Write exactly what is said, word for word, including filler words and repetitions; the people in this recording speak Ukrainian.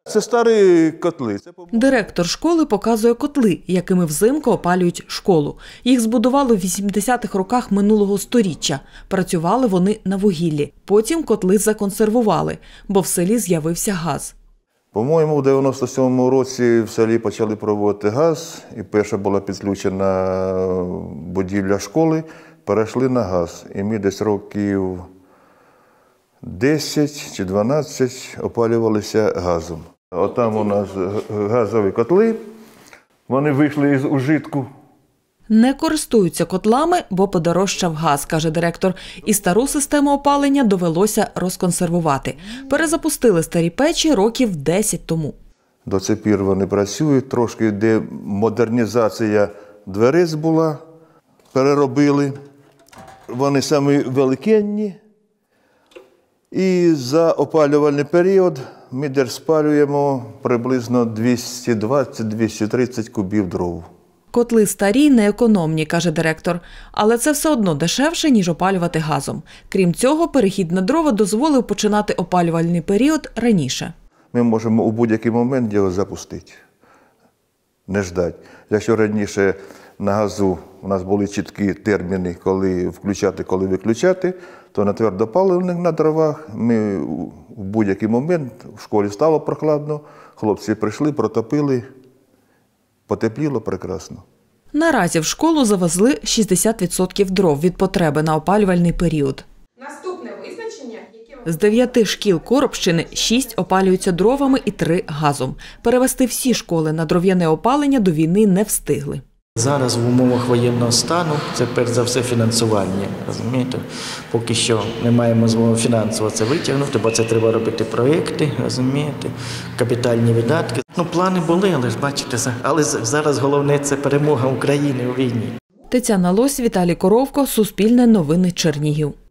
Це старі котли. Директор школи показує котли, якими взимку опалюють школу. Їх збудували в вісімдесятих роках минулого сторіччя. Працювали вони на вугіллі. Потім котли законсервували, бо в селі з'явився газ. По-моєму, в дев'яносто сьомому році в селі почали проводити газ, і перша була підключена будівля школи, перейшли на газ. І ми десь років десять чи дванадцять опалювалися газом. Отам у нас газові котли, вони вийшли із ужитку. Не користуються котлами, бо подорожчав газ, каже директор. І стару систему опалення довелося розконсервувати. Перезапустили старі печі років десять тому. До цих пір вони працюють, трошки де модернізація дверей була, переробили. Вони самі великенні. І за опалювальний період ми десь спалюємо приблизно двісті двадцять - двісті тридцять кубів дров. Котли старі, неекономні, каже директор. Але це все одно дешевше, ніж опалювати газом. Крім цього, перехід на дрова дозволив починати опалювальний період раніше. Ми можемо у будь-який момент його запустити, не ждати. Якщо раніше на газу у нас були чіткі терміни, коли включати, коли виключати, то на твердопаливних на дровах ми у будь-який момент, в школі стало прохладно, хлопці прийшли, протопили, потепліло прекрасно. Наразі в школу завезли шістдесят відсотків дров від потреби на опалювальний період. Наступне визначення, яке... З дев'яти шкіл Коробщини шість опалюються дровами і три газом. Перевести всі школи на дров'яне опалення до війни не встигли. Зараз в умовах воєнного стану це перш за все фінансування, розумієте? Поки що не маємо змоги фінансово це витягнути, бо це треба робити проєкти, розумієте, капітальні видатки. Ну, плани були, але ж бачите, але зараз головне – це перемога України у війні. Тетяна Лось, Віталій Коровко, Суспільне новини, Чернігів.